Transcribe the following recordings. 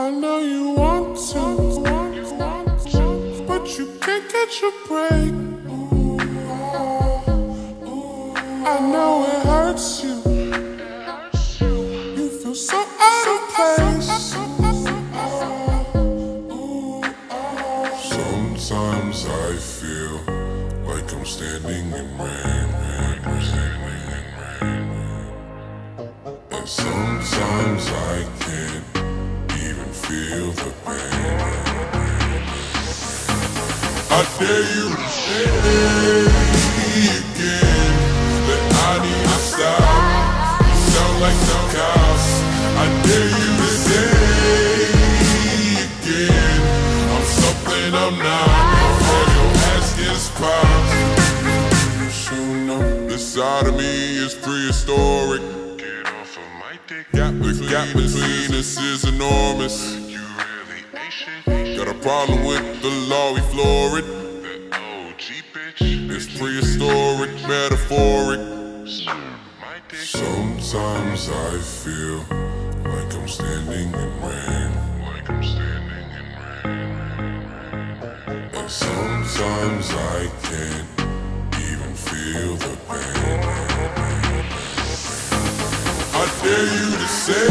I know you want to, but you can't catch a break. I know it hurts you. You feel so out of place. Sometimes I feel like I'm standing in rain, and sometimes I can't even feel the pain. I dare you to say again that I need to stop. You sound like no cops. I dare you to say again I'm something I'm not. Before your ass gets popped. You should know this side of me is prehistoric. Get off of my dick. The gap between us is enormous. You really ain't shit. Got a problem with the law, we floor it. The OG bitch. It's prehistoric, metaphoric. Sometimes I feel like I'm standing in rain. And sometimes I can't even feel the pain. I dare you to say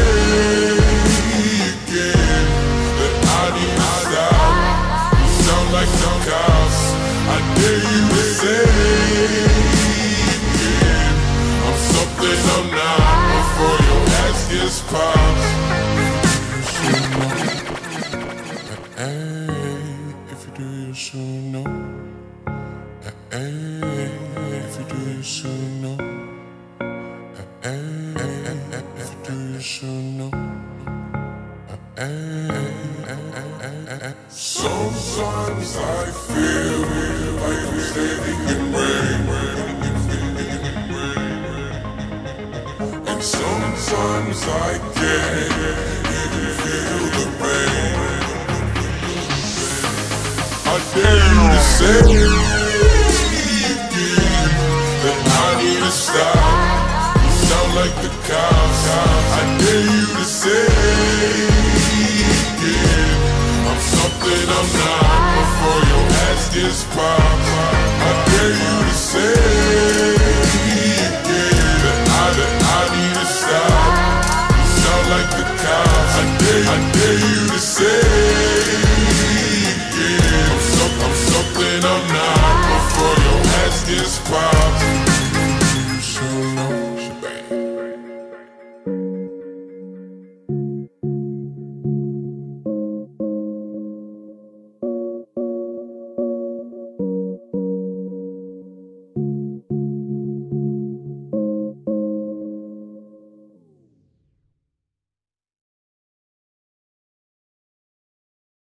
again that I need to stop. You sound like some cops. I dare you to say again I'm something I'm not. Before your ass gets popped. If you do, you should know. If you do, you should know. If you do, you should know. Sometimes I feel like I'm standing in rain, and sometimes I can't even feel the pain. I dare you to say again that I need to stop. You sound like the cops. I dare you to say again I'm something I'm not. Before your ass gets popped. I dare you to say again that I need to stop. You sound like the cops. I dare you to say I'm something I'm not. Before your ass gets popped.